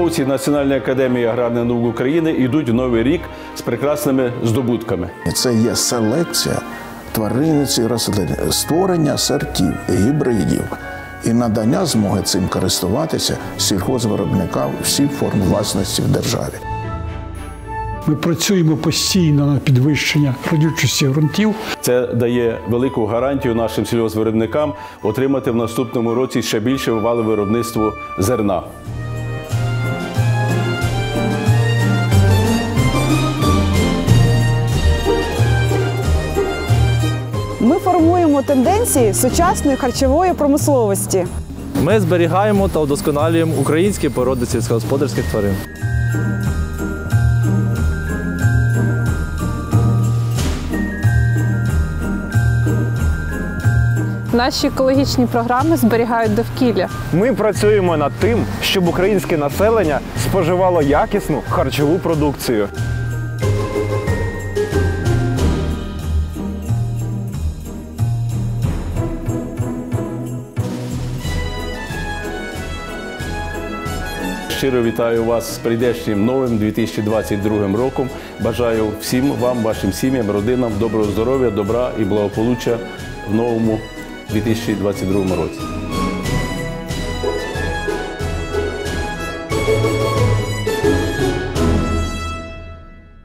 Науковці Національної академії аграрних наук України йдуть в новий рік з прекрасними здобутками. Це є селекція тваринниць і рослин, створення сортів, гібридів і надання змоги цим користуватися сільхозвиробникам всіх форм власності в державі. Ми працюємо постійно на підвищення родючості ґрунтів. Це дає велику гарантію нашим сільгоспвиробникам отримати в наступному році ще більше валове виробництво зерна. Ми формуємо тенденції сучасної харчової промисловості. Ми зберігаємо та удосконалюємо українські породи сільськогосподарських тварин. Наші екологічні програми зберігають довкілля. Ми працюємо над тим, щоб українське населення споживало якісну харчову продукцію. Щиро вітаю вас з прийдешнім новим 2022 роком. Бажаю всім вам, вашим сім'ям, родинам доброго здоров'я, добра і благополуччя в новому 2022 році.